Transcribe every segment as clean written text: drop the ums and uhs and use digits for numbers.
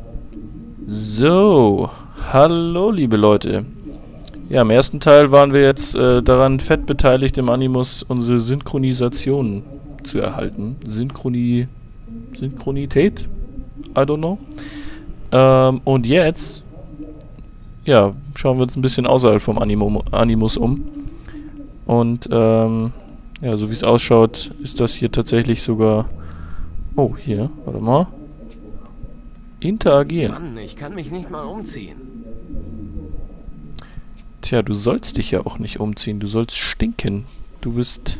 So, hallo liebe Leute. Ja, im ersten Teil waren wir jetzt daran fett beteiligt, im Animus unsere Synchronisation zu erhalten. Synchronität? I don't know. Und jetzt, ja, schauen wir uns ein bisschen außerhalb vom Animus um. Und, ja, so wie es ausschaut, ist das hier tatsächlich sogar... Oh, hier, warte mal. Interagieren. Mann, ich kann mich nicht mal umziehen. Tja, du sollst dich ja auch nicht umziehen. Du sollst stinken. Du bist...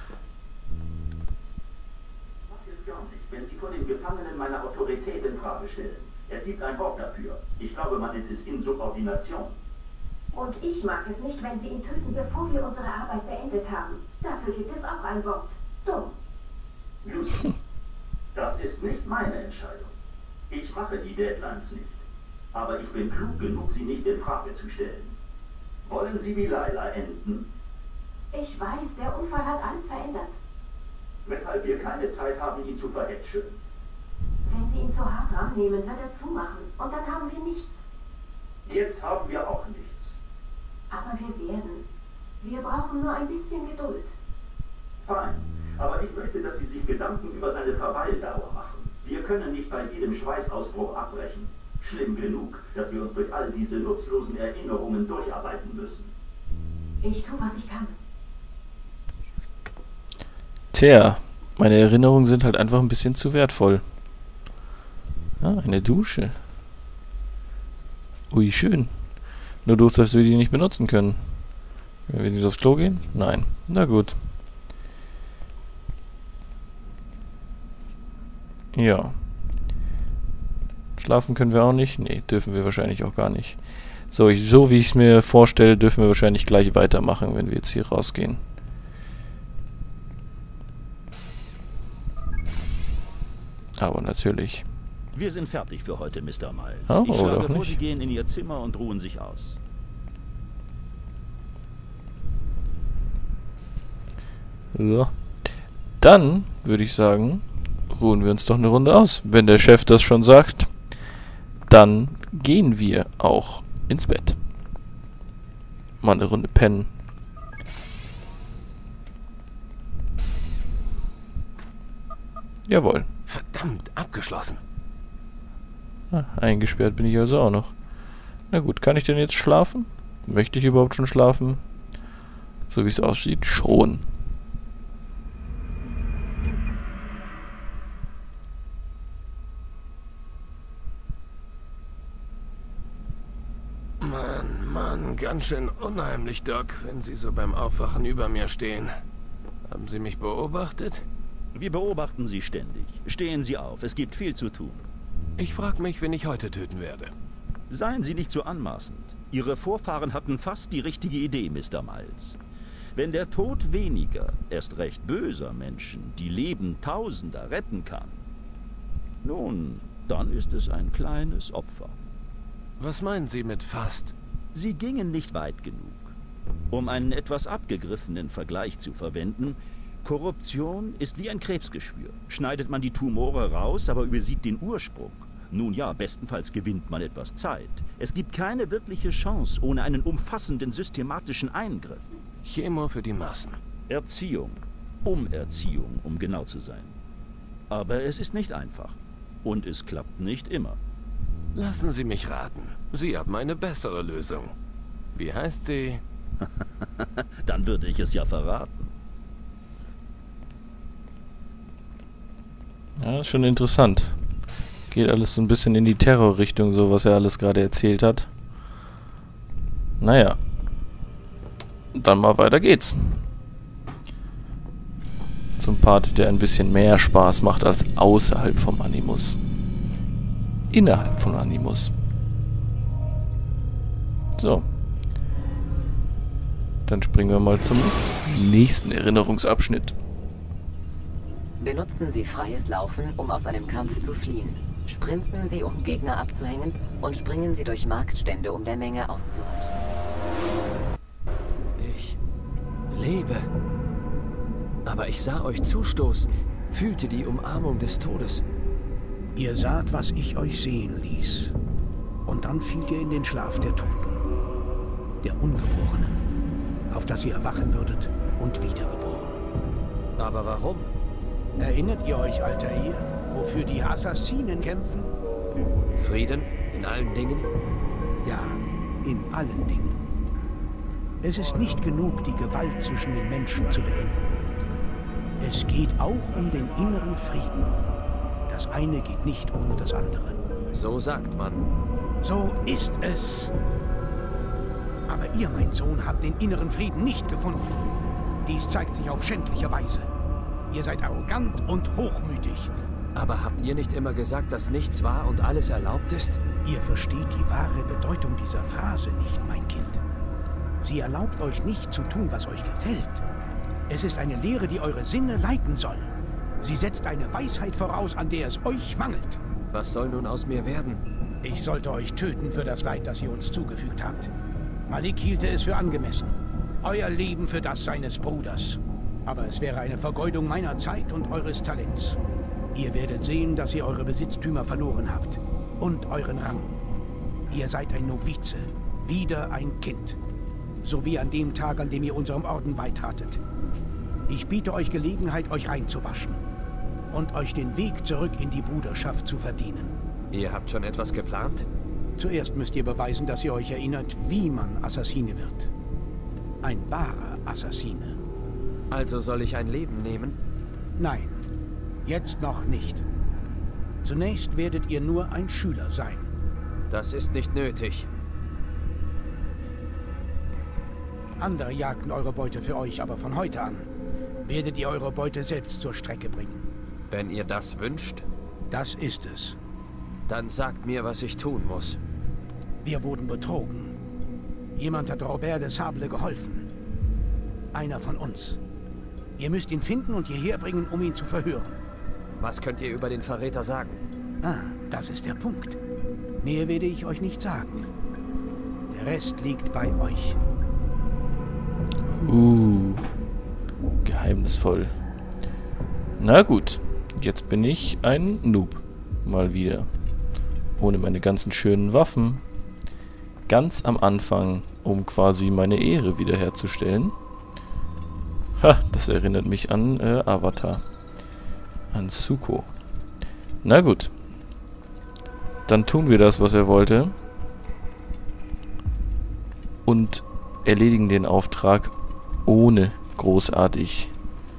Das ist gar nicht, wenn Sie vor den Gefangenen meine Autorität in Frage stellen. Es gibt ein Wort dafür. Ich glaube, man nennt es Insubordination. Und ich mag es nicht, wenn Sie ihn töten, bevor wir unsere Arbeit beendet haben. Dafür gibt es auch ein Wort. Dumm. Lucy, das ist nicht meine Entscheidung. Ich mache die Deadlines nicht. Aber ich bin klug genug, sie nicht in Frage zu stellen. Wollen Sie wie Layla enden? Ich weiß, der Unfall hat alles verändert. Weshalb wir keine Zeit haben, ihn zu verhätscheln. Wenn Sie ihn zu hart rannehmen, wird er zumachen. Und dann haben wir nichts. Jetzt haben wir auch nichts. Aber wir werden. Wir brauchen nur ein bisschen Geduld. Fein. Aber ich möchte, dass Sie sich Gedanken über seine Verweildauer machen. Wir können nicht bei jedem Schweißausbruch abbrechen. Schlimm genug, dass wir uns durch all diese nutzlosen Erinnerungen durcharbeiten müssen. Ich tue, was ich kann. Tja, meine Erinnerungen sind halt einfach ein bisschen zu wertvoll. Ah, eine Dusche. Ui, schön. Nur doof, dass wir die nicht benutzen können. Wenn wir nicht aufs Klo gehen? Nein. Na gut. Ja. Schlafen können wir auch nicht? Nee, dürfen wir wahrscheinlich auch gar nicht. So, so wie ich es mir vorstelle, dürfen wir wahrscheinlich gleich weitermachen, wenn wir jetzt hier rausgehen. Aber natürlich. Wir sind fertig für heute, Mr. Miles. Oh, ich schlage doch vor, nicht. Sie gehen in Ihr Zimmer und ruhen sich aus. So. Dann würde ich sagen, ruhen wir uns doch eine Runde aus. Wenn der Chef das schon sagt, dann gehen wir auch ins Bett. Mal eine Runde pennen. Jawohl. Verdammt, abgeschlossen. Ah, eingesperrt bin ich also auch noch. Na gut, kann ich denn jetzt schlafen? Möchte ich überhaupt schon schlafen? So wie es aussieht, schon. Mann, ganz schön unheimlich, Doc, wenn Sie so beim Aufwachen über mir stehen. Haben Sie mich beobachtet? Wir beobachten Sie ständig. Stehen Sie auf, es gibt viel zu tun. Ich frage mich, wen ich heute töten werde. Seien Sie nicht so anmaßend. Ihre Vorfahren hatten fast die richtige Idee, Mr. Miles. Wenn der Tod weniger, erst recht böser Menschen, die Leben Tausender retten kann, nun, dann ist es ein kleines Opfer. Was meinen Sie mit fast? Sie gingen nicht weit genug. Um einen etwas abgegriffenen Vergleich zu verwenden, Korruption ist wie ein Krebsgeschwür. Schneidet man die Tumore raus, aber übersieht den Ursprung. Nun ja, bestenfalls gewinnt man etwas Zeit. Es gibt keine wirkliche Chance ohne einen umfassenden systematischen Eingriff. Chemo für die Massen. Erziehung. Umerziehung, um genau zu sein. Aber es ist nicht einfach. Und es klappt nicht immer. Lassen Sie mich raten. Sie haben eine bessere Lösung. Wie heißt sie? Dann würde ich es ja verraten. Ja, ist schon interessant. Geht alles so ein bisschen in die Terrorrichtung, so was er alles gerade erzählt hat. Naja. Dann mal weiter geht's. Zum Part, der ein bisschen mehr Spaß macht als außerhalb vom Animus. Innerhalb von Animus. So. Dann springen wir mal zum nächsten Erinnerungsabschnitt. Benutzen Sie freies Laufen, um aus einem Kampf zu fliehen. Sprinten Sie, um Gegner abzuhängen, und springen Sie durch Marktstände, um der Menge auszuweichen. Ich lebe. Aber ich sah euch zustoßen, fühlte die Umarmung des Todes. Ihr saht, was ich euch sehen ließ. Und dann fielt ihr in den Schlaf der Toten, der Ungeborenen, auf das ihr erwachen würdet und wiedergeboren. Aber warum? Erinnert ihr euch, Altair, wofür die Assassinen kämpfen? Frieden in allen Dingen? Ja, in allen Dingen. Es ist nicht genug, die Gewalt zwischen den Menschen zu beenden. Es geht auch um den inneren Frieden. Das eine geht nicht ohne das andere. So sagt man. So ist es. Aber ihr, mein Sohn, habt den inneren Frieden nicht gefunden. Dies zeigt sich auf schändliche Weise. Ihr seid arrogant und hochmütig. Aber habt ihr nicht immer gesagt, dass nichts wahr und alles erlaubt ist? Ihr versteht die wahre Bedeutung dieser Phrase nicht, mein Kind. Sie erlaubt euch nicht zu tun, was euch gefällt. Es ist eine Lehre, die eure Sinne leiten soll. Sie setzt eine Weisheit voraus, an der es euch mangelt. Was soll nun aus mir werden? Ich sollte euch töten für das Leid, das ihr uns zugefügt habt. Malik hielte es für angemessen. Euer Leben für das seines Bruders. Aber es wäre eine Vergeudung meiner Zeit und eures Talents. Ihr werdet sehen, dass ihr eure Besitztümer verloren habt. Und euren Rang. Ihr seid ein Novize. Wieder ein Kind. So wie an dem Tag, an dem ihr unserem Orden beitratet. Ich biete euch Gelegenheit, euch reinzuwaschen. Und euch den Weg zurück in die Bruderschaft zu verdienen. Ihr habt schon etwas geplant? Zuerst müsst ihr beweisen, dass ihr euch erinnert, wie man Assassine wird. Ein wahrer Assassine. Also soll ich ein Leben nehmen? Nein, jetzt noch nicht. Zunächst werdet ihr nur ein Schüler sein. Das ist nicht nötig. Andere jagten eure Beute für euch, aber von heute an werdet ihr eure Beute selbst zur Strecke bringen. Wenn ihr das wünscht? Das ist es. Dann sagt mir, was ich tun muss. Wir wurden betrogen. Jemand hat Robert de Sable geholfen. Einer von uns. Ihr müsst ihn finden und hierher bringen, um ihn zu verhören. Was könnt ihr über den Verräter sagen? Ah, das ist der Punkt. Mehr werde ich euch nicht sagen. Der Rest liegt bei euch. Geheimnisvoll. Na gut, jetzt bin ich ein Noob. Mal wieder. Ohne meine ganzen schönen Waffen. Ganz am Anfang, um quasi meine Ehre wiederherzustellen. Ha, das erinnert mich an Avatar. An Zuko. Na gut. Dann tun wir das, was er wollte. Und erledigen den Auftrag ohne großartig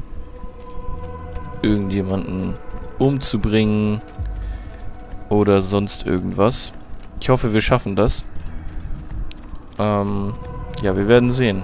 irgendjemanden umzubringen oder sonst irgendwas. Ich hoffe, wir schaffen das. Ja, wir werden sehen.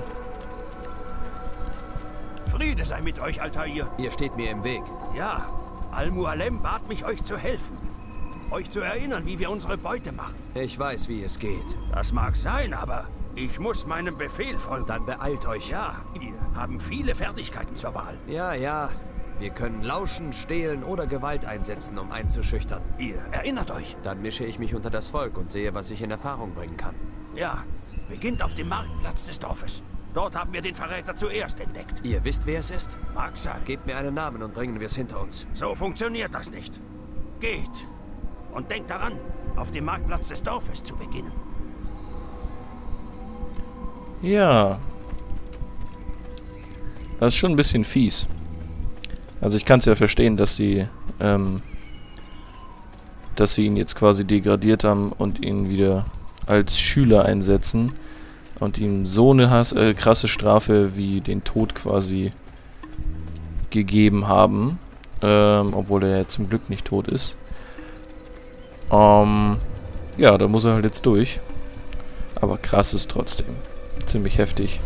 Friede sei mit euch, Altair. Ihr steht mir im Weg. Ja, Al-Mualem bat mich, euch zu helfen. Euch zu erinnern, wie wir unsere Beute machen. Ich weiß, wie es geht. Das mag sein, aber ich muss meinem Befehl folgen. Dann beeilt euch. Ja, wir haben viele Fertigkeiten zur Wahl. Ja, ja. Wir können lauschen, stehlen oder Gewalt einsetzen, um einzuschüchtern. Ihr erinnert euch. Dann mische ich mich unter das Volk und sehe, was ich in Erfahrung bringen kann. Ja, beginnt auf dem Marktplatz des Dorfes. Dort haben wir den Verräter zuerst entdeckt. Ihr wisst, wer es ist? Mag sein. Gebt mir einen Namen und bringen wir es hinter uns. So funktioniert das nicht. Geht. Und denkt daran, auf dem Marktplatz des Dorfes zu beginnen. Ja. Das ist schon ein bisschen fies. Also ich kann es ja verstehen, dass sie ihn jetzt quasi degradiert haben und ihn wieder als Schüler einsetzen und ihm so eine krasse Strafe wie den Tod quasi gegeben haben, obwohl er ja zum Glück nicht tot ist. Ja, da muss er halt jetzt durch. Aber krass ist trotzdem. Ziemlich heftig.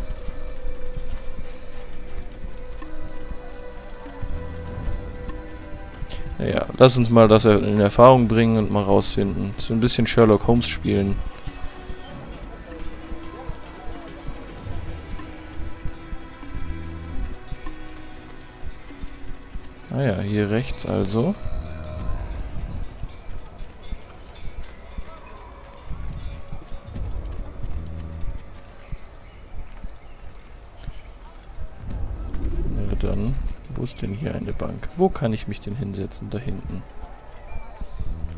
Naja, lass uns mal das in Erfahrung bringen und mal rausfinden. So ein bisschen Sherlock Holmes spielen. Naja, hier rechts also. Na dann, wo ist denn hier eine Bank? Wo kann ich mich denn hinsetzen? Da hinten.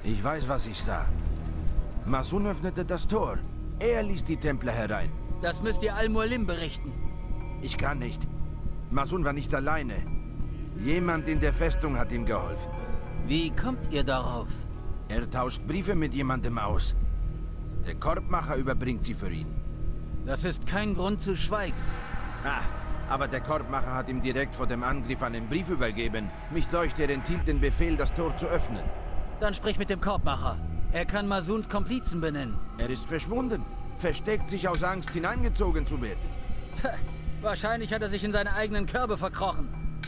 Ich weiß, was ich sah. Masun öffnete das Tor. Er ließ die Templer herein. Das müsst ihr Al-Mualim berichten. Ich kann nicht. Masun war nicht alleine. Jemand in der Festung hat ihm geholfen. Wie kommt ihr darauf? Er tauscht Briefe mit jemandem aus. Der Korbmacher überbringt sie für ihn. Das ist kein Grund zu schweigen. Ah, aber der Korbmacher hat ihm direkt vor dem Angriff einen Brief übergeben. Mich deucht, er enthielt den Befehl, das Tor zu öffnen. Dann sprich mit dem Korbmacher. Er kann Masuns Komplizen benennen. Er ist verschwunden. Versteckt sich aus Angst, hineingezogen zu werden. Wahrscheinlich hat er sich in seine eigenen Körbe verkrochen.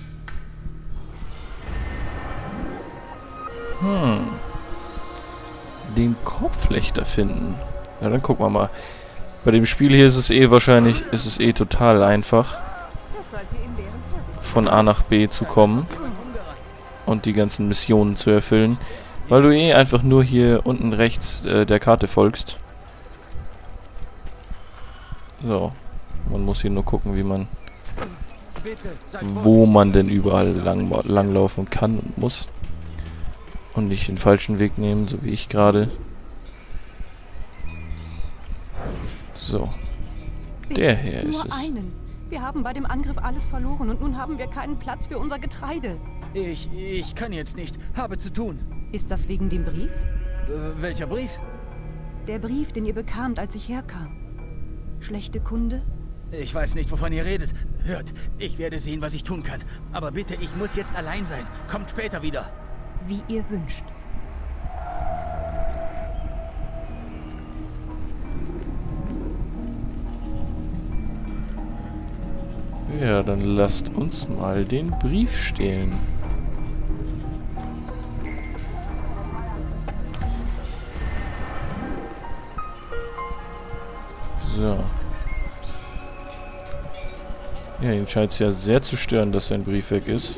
Den Korbflechter finden. Ja, dann gucken wir mal. Bei dem Spiel hier ist es total einfach, von A nach B zu kommen und die ganzen Missionen zu erfüllen, weil du einfach nur hier unten rechts der Karte folgst. So, man muss hier nur gucken, wo man denn überall langlaufen kann und muss. Und nicht den falschen Weg nehmen, so wie ich gerade. So. Der hier ist es. Wir haben bei dem Angriff alles verloren und nun haben wir keinen Platz für unser Getreide. Ich kann jetzt nicht. Habe zu tun. Ist das wegen dem Brief? Welcher Brief? Der Brief, den ihr bekamt, als ich herkam. Schlechte Kunde? Ich weiß nicht, wovon ihr redet. Hört, ich werde sehen, was ich tun kann. Aber bitte, ich muss jetzt allein sein. Kommt später wieder. Wie ihr wünscht. Ja, dann lasst uns mal den Brief stehlen. So. Ja, ihn scheint es ja sehr zu stören, dass sein Brief weg ist.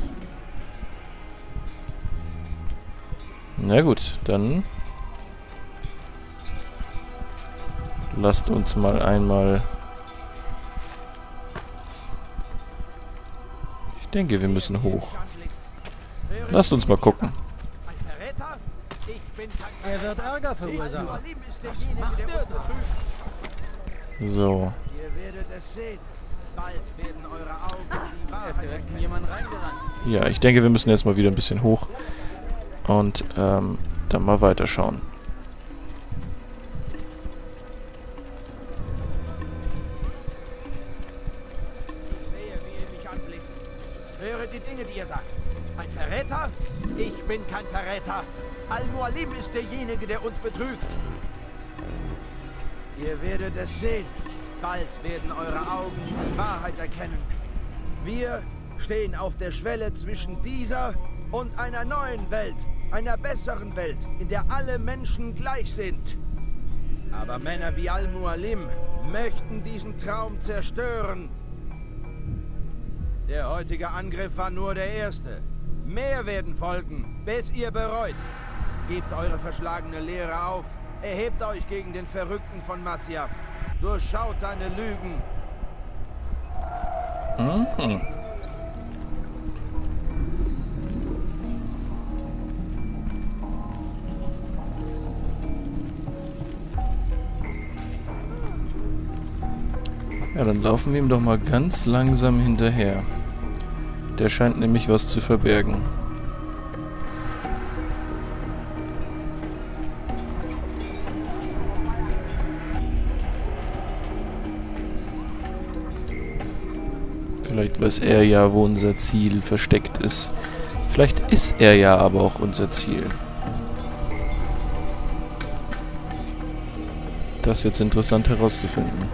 Na gut, dann lasst uns mal einmal... Ich denke, wir müssen hoch. Lasst uns mal gucken. Er wird Ärger verursachen. So. Ja, ich denke, wir müssen jetzt mal wieder ein bisschen hoch. Und dann mal weiterschauen. Ich sehe, wie ihr mich anblickt. Höre die Dinge, die ihr sagt. Ein Verräter? Ich bin kein Verräter. Al-Mualim ist derjenige, der uns betrügt. Ihr werdet es sehen. Bald werden eure Augen die Wahrheit erkennen. Wir stehen auf der Schwelle zwischen dieser und einer neuen Welt. Einer besseren Welt, in der alle Menschen gleich sind. Aber Männer wie Al-Mualim möchten diesen Traum zerstören. Der heutige Angriff war nur der erste. Mehr werden folgen, bis ihr bereut. Gebt eure verschlagene Lehre auf. Erhebt euch gegen den Verrückten von Masyaf. Durchschaut seine Lügen. Mhm. Ja, dann laufen wir ihm doch mal ganz langsam hinterher. Der scheint nämlich was zu verbergen. Vielleicht weiß er ja, wo unser Ziel versteckt ist. Vielleicht ist er ja aber auch unser Ziel. Das ist jetzt interessant herauszufinden.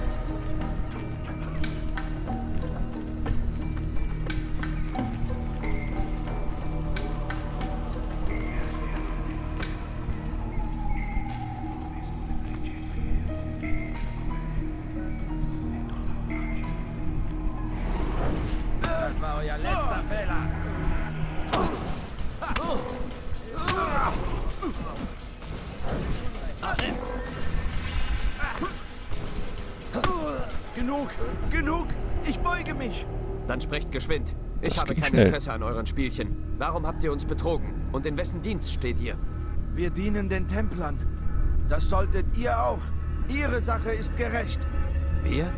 Genug! Ich beuge mich! Dann sprecht geschwind. Ich habe kein schnell. Interesse an euren Spielchen. Warum habt ihr uns betrogen? Und in wessen Dienst steht ihr? Wir dienen den Templern. Das solltet ihr auch. Ihre Sache ist gerecht. Wir?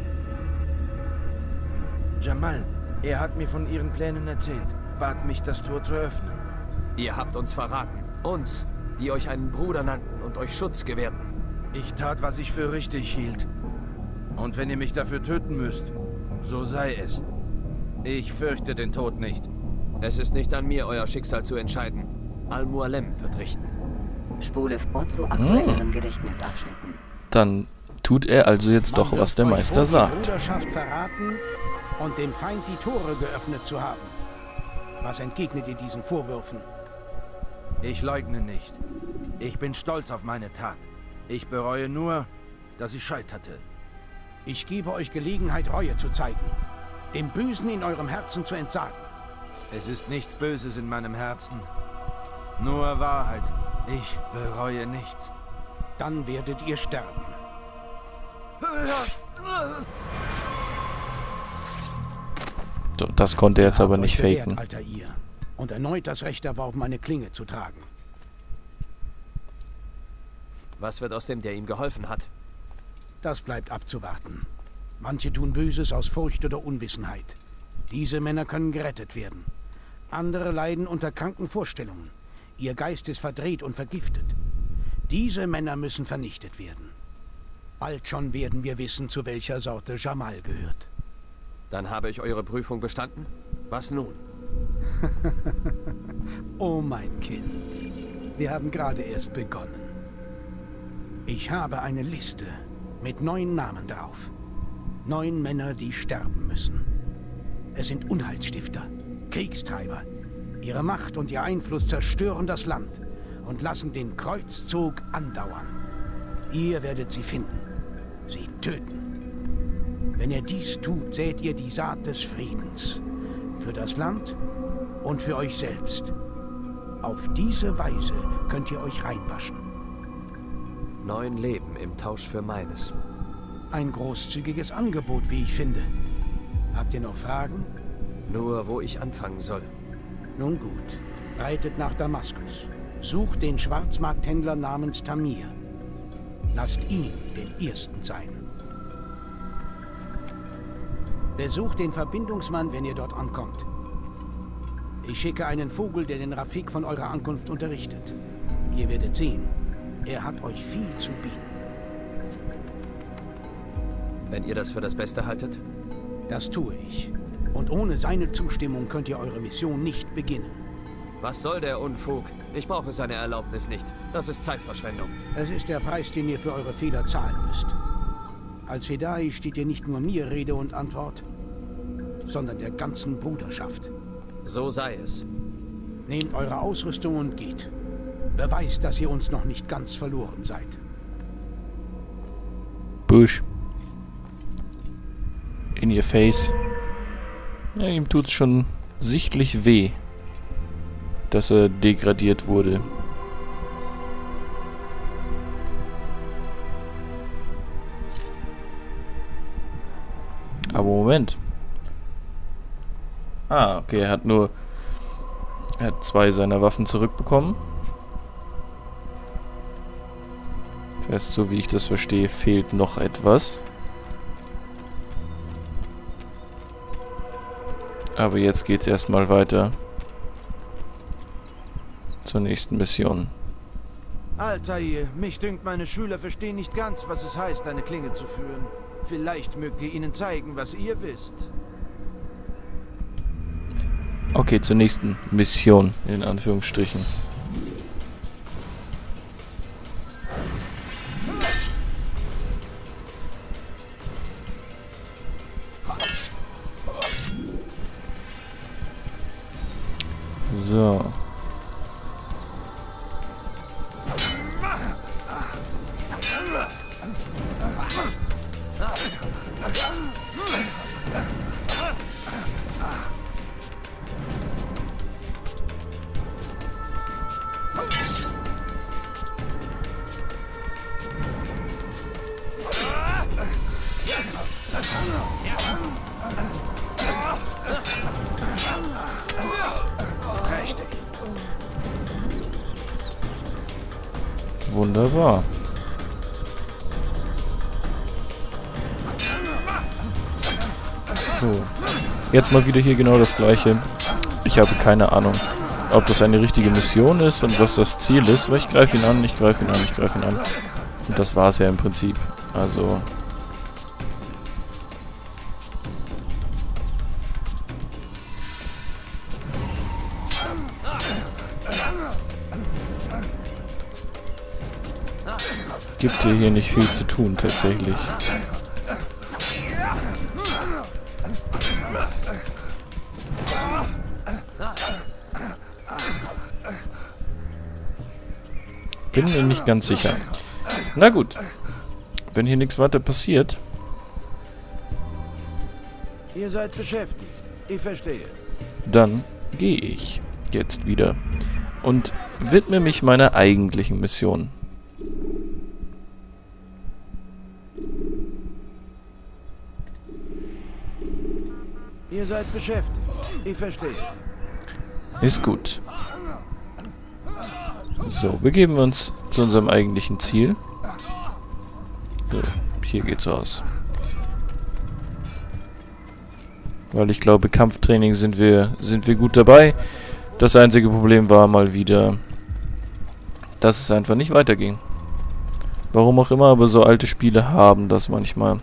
Jamal, er hat mir von ihren Plänen erzählt. Bat mich, das Tor zu öffnen. Ihr habt uns verraten. Uns, die euch einen Bruder nannten und euch Schutz gewährten. Ich tat, was ich für richtig hielt. Und wenn ihr mich dafür töten müsst, so sei es. Ich fürchte den Tod nicht. Es ist nicht an mir, euer Schicksal zu entscheiden. Al-Mualem wird richten. Spule vor zu aktuelleren Gedächtnisabschnitten. Dann tut er also jetzt doch, was der Meister sagt. Die Bruderschaft verraten und dem Feind die Tore geöffnet zu haben. Was entgegnet ihr diesen Vorwürfen? Ich leugne nicht. Ich bin stolz auf meine Tat. Ich bereue nur, dass ich scheiterte. Ich gebe euch Gelegenheit, Reue zu zeigen. Dem Bösen in eurem Herzen zu entsagen. Es ist nichts Böses in meinem Herzen. Nur Wahrheit. Ich bereue nichts. Dann werdet ihr sterben. So, das konnte er jetzt aber nicht bewährt, faken. Alter ihr. Und erneut das Recht erworben, eine Klinge zu tragen. Was wird aus dem, der ihm geholfen hat? Das bleibt abzuwarten. Manche tun Böses aus Furcht oder Unwissenheit. Diese Männer können gerettet werden. Andere leiden unter kranken Vorstellungen. Ihr Geist ist verdreht und vergiftet. Diese Männer müssen vernichtet werden. Bald schon werden wir wissen, zu welcher Sorte Jamal gehört. Dann habe ich eure Prüfung bestanden? Was nun? Oh mein Kind, wir haben gerade erst begonnen. Ich habe eine Liste mit 9 Namen drauf. 9 Männer, die sterben müssen. Es sind Unheilsstifter, Kriegstreiber. Ihre Macht und ihr Einfluss zerstören das Land und lassen den Kreuzzug andauern. Ihr werdet sie finden, sie töten. Wenn ihr dies tut, sät ihr die Saat des Friedens. Für das Land und für euch selbst. Auf diese Weise könnt ihr euch reinwaschen. 9 Leben im Tausch für meines. Ein großzügiges Angebot, wie ich finde. Habt ihr noch Fragen? Nur, wo ich anfangen soll. Nun gut, reitet nach Damaskus. Sucht den Schwarzmarkthändler namens Tamir. Lasst ihn den Ersten sein. Besucht den Verbindungsmann, wenn ihr dort ankommt. Ich schicke einen Vogel, der den Rafik von eurer Ankunft unterrichtet. Ihr werdet sehen, er hat euch viel zu bieten. Wenn ihr das für das Beste haltet? Das tue ich. Und ohne seine Zustimmung könnt ihr eure Mission nicht beginnen. Was soll der Unfug? Ich brauche seine Erlaubnis nicht. Das ist Zeitverschwendung. Es ist der Preis, den ihr für eure Fehler zahlen müsst. Als Fedai steht ihr nicht nur mir Rede und Antwort, sondern der ganzen Bruderschaft. So sei es. Nehmt eure Ausrüstung und geht. Beweist, dass ihr uns noch nicht ganz verloren seid. Bush. In your face. Ja, ihm tut's schon sichtlich weh, dass er degradiert wurde. Aber Moment. Ah, okay, er hat 2 seiner Waffen zurückbekommen. Das heißt, so wie ich das verstehe, fehlt noch etwas. Aber jetzt geht's erstmal weiter zur nächsten Mission. Altair, mich dünkt, meine Schüler verstehen nicht ganz, was es heißt, eine Klinge zu führen. Vielleicht mögt ihr ihnen zeigen, was ihr wisst. Okay, zur nächsten Mission, in Anführungsstrichen. So. Wunderbar. So. Jetzt mal wieder hier genau das gleiche. Ich habe keine Ahnung, ob das eine richtige Mission ist und was das Ziel ist, weil ich greife ihn an, ich greife ihn an, ich greife ihn an. Und das war es ja im Prinzip. Also... gibt hier nicht viel zu tun, tatsächlich. Bin mir nicht ganz sicher. Na gut. Wenn hier nichts weiter passiert... Ihr seid beschäftigt. Ich verstehe. Dann gehe ich jetzt wieder und widme mich meiner eigentlichen Mission. Ihr seid beschäftigt. Ich verstehe. Ist gut. So, begeben wir uns zu unserem eigentlichen Ziel. So, hier geht's raus. Weil ich glaube, Kampftraining sind wir gut dabei. Das einzige Problem war mal wieder, dass es einfach nicht weiterging. Warum auch immer, aber so alte Spiele haben das manchmal.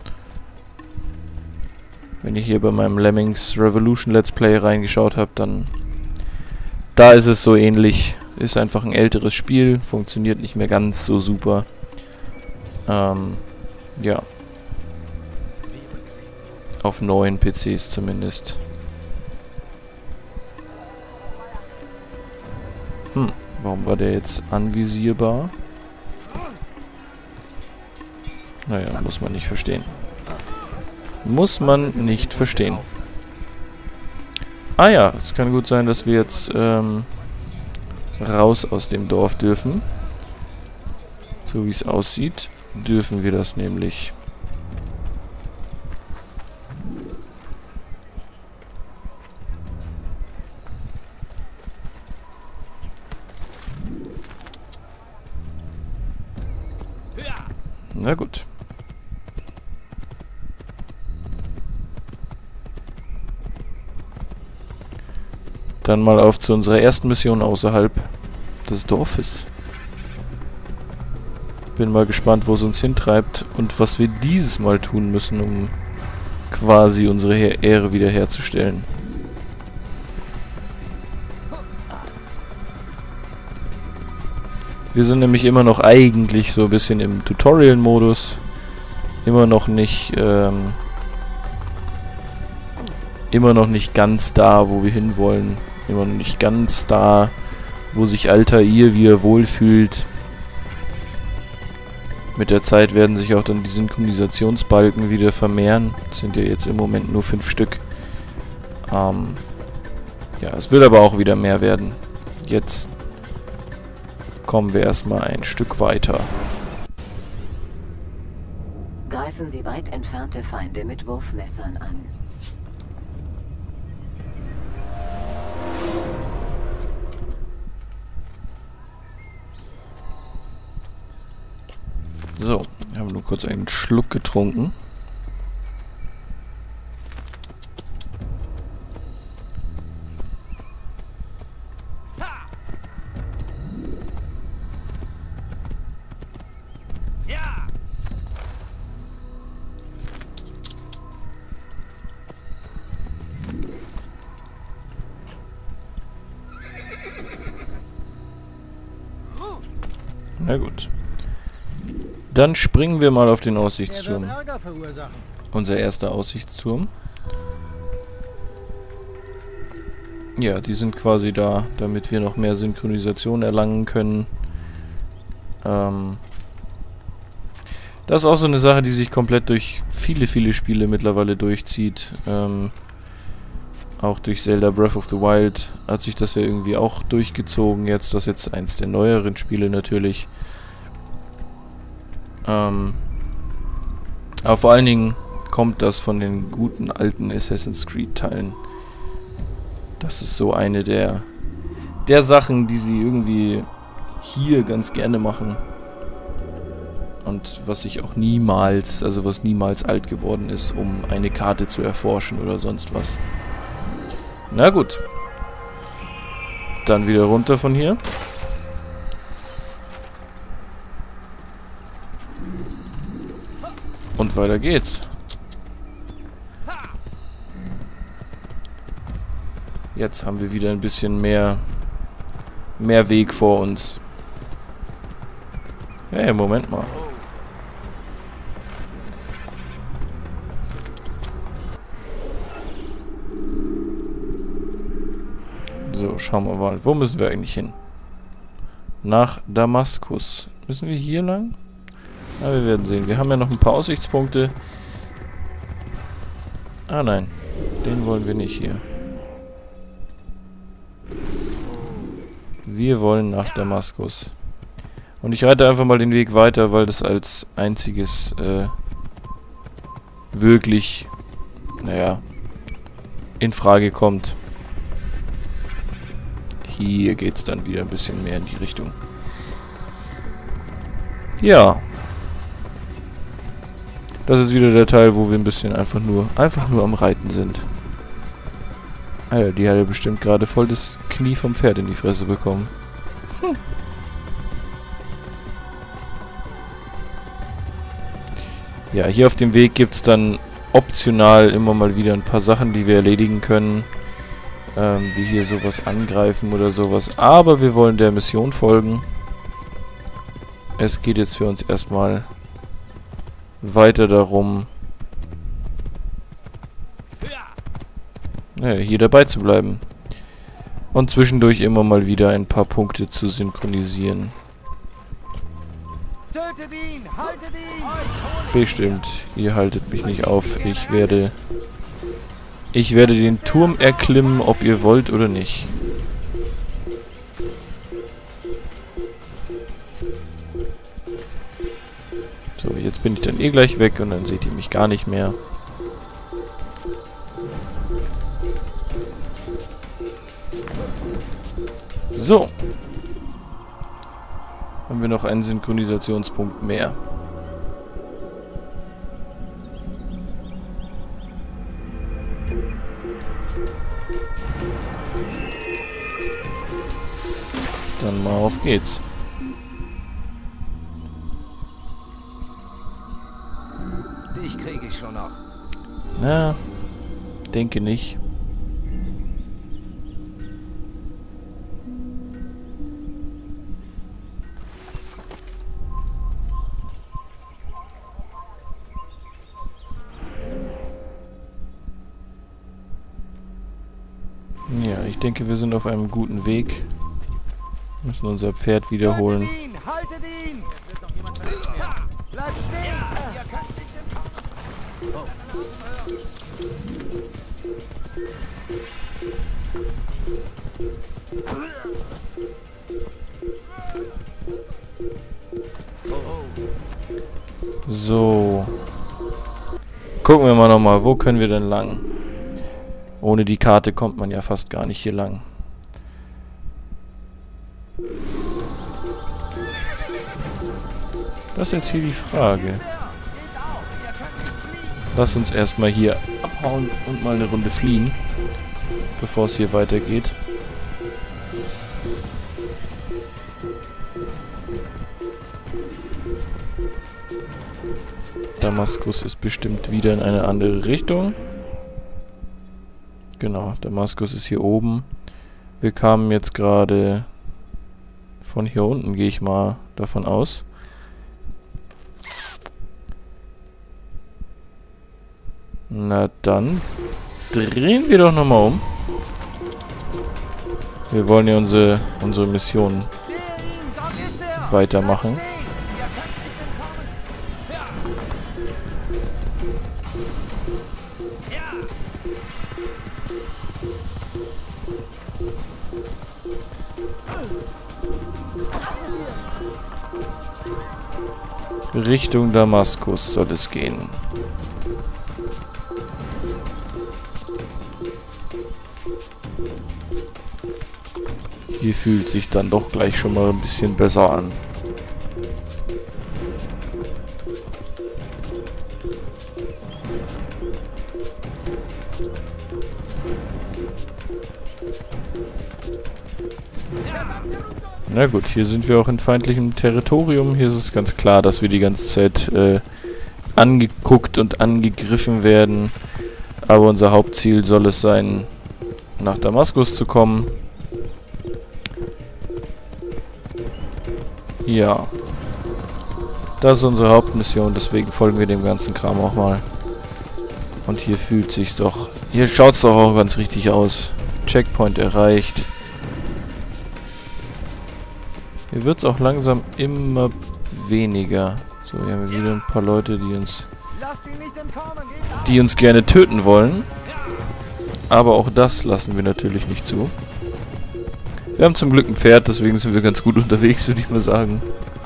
Wenn ihr hier bei meinem Lemmings Revolution Let's Play reingeschaut habt, dann... Da ist es so ähnlich. Ist einfach ein älteres Spiel. Funktioniert nicht mehr ganz so super. Ja. Auf neuen PCs zumindest. Warum war der jetzt anvisierbar? Naja, muss man nicht verstehen. Muss man nicht verstehen. Ah ja, es kann gut sein, dass wir jetzt raus aus dem Dorf dürfen. So wie es aussieht, dürfen wir das nämlich. Na gut. Dann mal auf zu unserer ersten Mission außerhalb des Dorfes. Bin mal gespannt, wo es uns hintreibt und was wir dieses Mal tun müssen, um quasi unsere Ehre wiederherzustellen. Wir sind nämlich immer noch eigentlich so ein bisschen im Tutorial-Modus. Immer noch nicht ganz da, wo wir hinwollen. Immer noch nicht ganz da, wo sich Altair wieder wohlfühlt. Mit der Zeit werden sich auch dann die Synchronisationsbalken wieder vermehren. Das sind ja jetzt im Moment nur 5 Stück. Ja, es wird aber auch wieder mehr werden. Jetzt kommen wir erstmal ein Stück weiter. Greifen Sie weit entfernte Feinde mit Wurfmessern an. So, wir haben nur kurz einen Schluck getrunken. Na gut. Dann springen wir mal auf den Aussichtsturm. Unser erster Aussichtsturm. Ja, die sind quasi da, damit wir noch mehr Synchronisation erlangen können. Das ist auch so eine Sache, die sich komplett durch viele Spiele mittlerweile durchzieht. Auch durch Zelda Breath of the Wild hat sich das ja irgendwie auch durchgezogen jetzt. Das ist jetzt eins der neueren Spiele natürlich. Aber vor allen Dingen kommt das von den guten alten Assassin's Creed Teilen. Das ist so eine der Sachen, die sie irgendwie hier ganz gerne machen. Und was ich auch niemals, also was niemals alt geworden ist, um eine Karte zu erforschen oder sonst was. Na gut. Dann wieder runter von hier. Und weiter geht's. Jetzt haben wir wieder ein bisschen mehr Weg vor uns. Hey, Moment mal. So, schauen wir mal. Wo müssen wir eigentlich hin? Nach Damaskus. Müssen wir hier lang? Na, wir werden sehen. Wir haben ja noch ein paar Aussichtspunkte. Ah, nein. Den wollen wir nicht hier. Wir wollen nach Damaskus. Und ich reite einfach mal den Weg weiter, weil das als einziges wirklich, naja, in Frage kommt. Hier geht es dann wieder ein bisschen mehr in die Richtung. Ja. Das ist wieder der Teil, wo wir ein bisschen einfach nur am Reiten sind. Alter, die hat ja bestimmt gerade voll das Knie vom Pferd in die Fresse bekommen. Ja, hier auf dem Weg gibt es dann optional immer mal wieder ein paar Sachen, die wir erledigen können. Wie hier sowas angreifen oder sowas. Aber wir wollen der Mission folgen. Es geht jetzt für uns erstmal weiter darum, hier dabei zu bleiben. Und zwischendurch immer mal wieder ein paar Punkte zu synchronisieren. Bestimmt, ihr haltet mich nicht auf. Ich werde den Turm erklimmen, ob ihr wollt oder nicht. So, jetzt bin ich dann eh gleich weg und dann seht ihr mich gar nicht mehr. So. Haben wir noch einen Synchronisationspunkt mehr. Dann mal auf geht's. Dich kriege ich schon noch. Na, denke nicht. Ja, ich denke, wir sind auf einem guten Weg. Müssen unser Pferd wiederholen. Haltet ihn! Wird doch jemand verletzt werden. Bleibt stehen! Ihr könnt nicht im So. Gucken wir mal nochmal, wo können wir denn lang? Ohne die Karte kommt man ja fast gar nicht hier lang. Das ist jetzt hier die Frage. Lass uns erstmal hier abhauen und mal eine Runde fliehen, bevor es hier weitergeht. Damaskus ist bestimmt wieder in eine andere Richtung. Genau, Damaskus ist hier oben. Wir kamen jetzt gerade von hier unten, gehe ich mal davon aus. Na dann, drehen wir doch nochmal um. Wir wollen ja unsere Mission weitermachen. Richtung Damaskus soll es gehen. Hier fühlt sich dann doch gleich schon mal ein bisschen besser an. Na gut, hier sind wir auch in feindlichem Territorium. Hier ist es ganz klar, dass wir die ganze Zeit angeguckt und angegriffen werden. Aber unser Hauptziel soll es sein, nach Damaskus zu kommen. Ja. Das ist unsere Hauptmission, deswegen folgen wir dem ganzen Kram auch mal. Und hier fühlt sich's doch... Hier schaut's doch auch ganz richtig aus. Checkpoint erreicht. Hier wird's auch langsam immer weniger. So, hier haben wir wieder ein paar Leute, die uns gerne töten wollen. Aber auch das lassen wir natürlich nicht zu. Wir haben zum Glück ein Pferd, deswegen sind wir ganz gut unterwegs, würde ich mal sagen.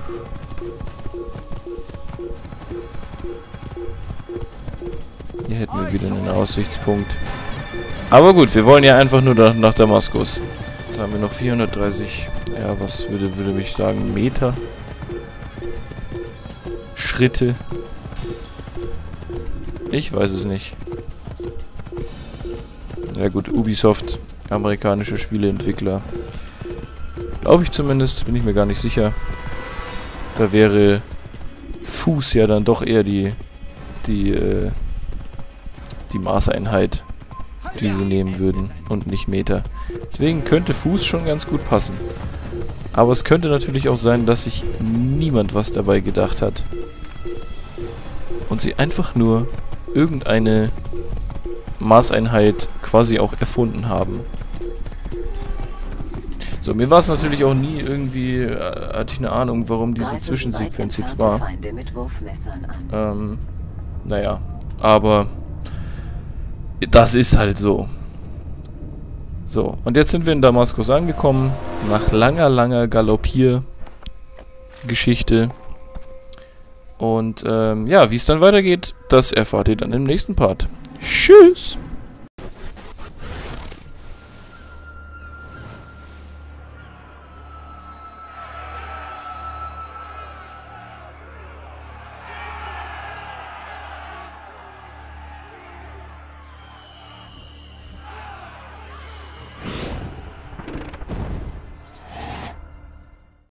Hier hätten wir wieder einen Aussichtspunkt. Aber gut, wir wollen ja einfach nur nach Damaskus. Jetzt haben wir noch 430, ja, was würde ich sagen, Meter? Schritte? Ich weiß es nicht. Ja gut, Ubisoft, amerikanische Spieleentwickler. Glaube ich zumindest, bin ich mir gar nicht sicher. Da wäre Fuß ja dann doch eher die Maßeinheit, die sie nehmen würden und nicht Meter. Deswegen könnte Fuß schon ganz gut passen. Aber es könnte natürlich auch sein, dass sich niemand was dabei gedacht hat. Und sie einfach nur irgendeine Maßeinheit quasi auch erfunden haben. So, mir war es natürlich auch nie irgendwie, hatte ich eine Ahnung, warum diese Zwischensequenz jetzt war. Naja, aber das ist halt so. So, und jetzt sind wir in Damaskus angekommen, nach langer Galoppiergeschichte. Und ja, wie es dann weitergeht, das erfahrt ihr dann im nächsten Part. Tschüss!